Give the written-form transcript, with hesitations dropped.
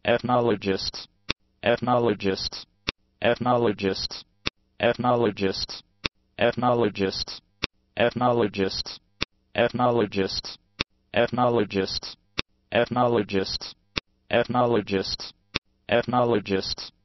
ethnologists, ethnologists, ethnologists, ethnologists, ethnologists, ethnologists, ethnologists, ethnologists, ethnologists, ethnologists, ethnologists,